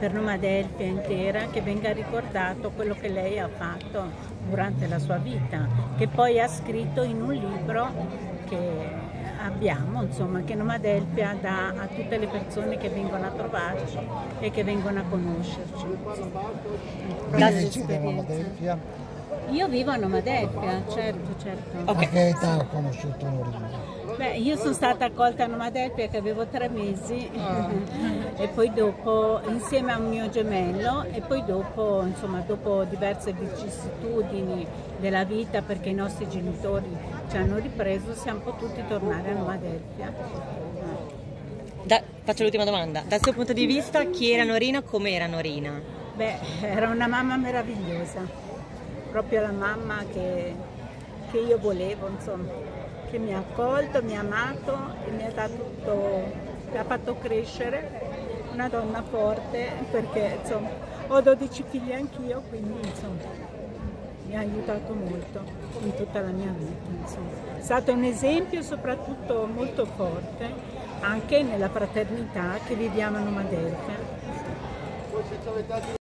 per Nomadelphia intera, che venga ricordato quello che lei ha fatto durante la sua vita, che poi ha scritto in un libro che abbiamo, insomma, che Nomadelphia dà a tutte le persone che vengono a trovarci e che vengono a conoscerci. Vivi a Nomadelphia? Io vivo a Nomadelphia, certo, certo. A che età ho conosciuto Norina? Beh, io sono stata accolta a Nomadelphia che avevo 3 mesi e poi dopo insieme a un mio gemello e poi dopo, insomma, dopo diverse vicissitudini della vita, perché i nostri genitori ci hanno ripreso, siamo potuti tornare a Nomadelphia. Faccio l'ultima domanda. Dal suo punto di vista, chi era Norina, come era Norina? Beh, era una mamma meravigliosa, proprio la mamma che io volevo, insomma, che mi ha accolto, mi ha amato e mi ha dato tutto, mi ha fatto crescere, una donna forte, perché insomma ho 12 figli anch'io, quindi insomma mi ha aiutato molto in tutta la mia vita, insomma. È stato un esempio soprattutto molto forte anche nella fraternità che viviamo a Nomadelphia.